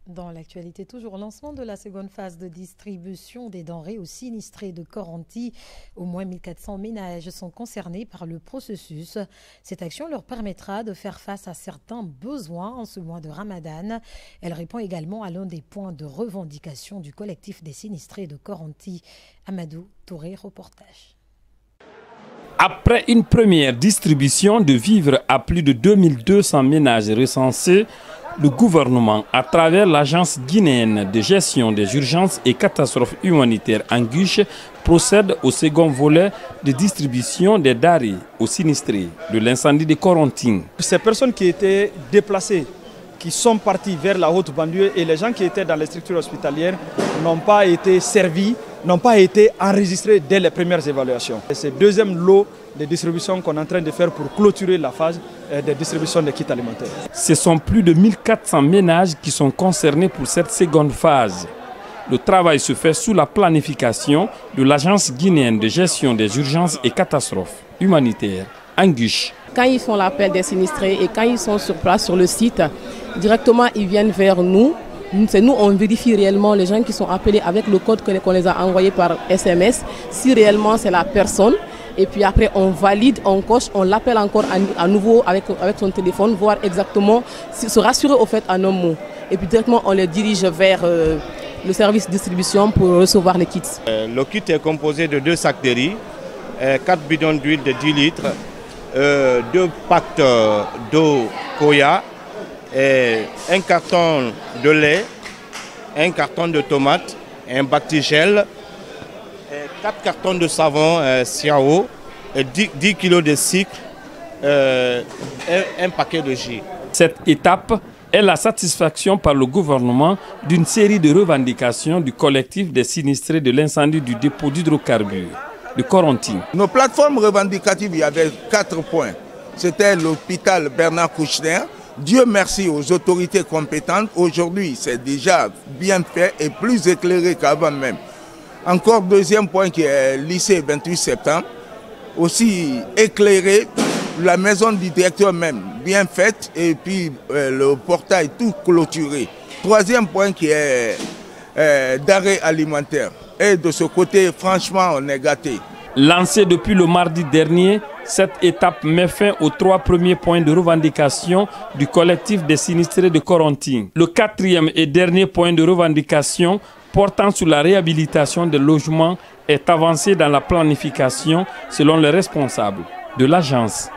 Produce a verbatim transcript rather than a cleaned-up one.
Dans l'actualité, toujours lancement de la seconde phase de distribution des denrées aux sinistrés de Corenty. Au moins mille quatre cents ménages sont concernés par le processus. Cette action leur permettra de faire face à certains besoins en ce mois de Ramadan. Elle répond également à l'un des points de revendication du collectif des sinistrés de Corenty. Amadou Touré, reportage. Après une première distribution de vivres à plus de deux mille deux cents ménages recensés, le gouvernement, à travers l'Agence guinéenne de gestion des urgences et catastrophes humanitaires ANGUCH, procède au second volet de distribution des denrées aux sinistrés de l'incendie de Corenty. Ces personnes qui étaient déplacées, qui sont parties vers la haute banlieue et les gens qui étaient dans les structures hospitalières n'ont pas été servis, n'ont pas été enregistrés dès les premières évaluations. C'est le deuxième lot de distribution qu'on est en train de faire pour clôturer la phase de distribution des kits alimentaires. Ce sont plus de mille quatre cents ménages qui sont concernés pour cette seconde phase. Le travail se fait sous la planification de l'Agence guinéenne de gestion des urgences et catastrophes humanitaires, ANGUCH. Quand ils font l'appel des sinistrés et quand ils sont sur place sur le site, directement ils viennent vers nous. C'est nous, on vérifie réellement les gens qui sont appelés avec le code qu'on les a envoyé par S M S, si réellement c'est la personne. Et puis après, on valide, on coche, on l'appelle encore à, à nouveau avec, avec son téléphone, voir exactement, se rassurer au fait en un mot. Et puis directement, on les dirige vers euh, le service de distribution pour recevoir les kits. Euh, le kit est composé de deux sacs de riz, euh, quatre bidons d'huile de dix litres, euh, deux packs d'eau Koya, et un carton de lait, un carton de tomates, un bactigel, quatre cartons de savon euh, Siao, et dix, dix kilos de sucre, euh, un, un paquet de jus. Cette étape est la satisfaction par le gouvernement d'une série de revendications du collectif des sinistrés de l'incendie du dépôt d'hydrocarbures de Corenty. Nos plateformes revendicatives, il y avait quatre points. C'était l'hôpital Bernard Kouchner. Dieu merci aux autorités compétentes. Aujourd'hui, c'est déjà bien fait et plus éclairé qu'avant même. Encore deuxième point qui est lycée vingt-huit septembre, aussi éclairé, la maison du directeur même bien faite et puis euh, le portail tout clôturé. Troisième point qui est euh, d'arrêt alimentaire. Et de ce côté, franchement, on est gâté. Lancée depuis le mardi dernier, cette étape met fin aux trois premiers points de revendication du collectif des sinistrés de Corenty. Le quatrième et dernier point de revendication portant sur la réhabilitation des logements est avancé dans la planification selon les responsables de l'agence.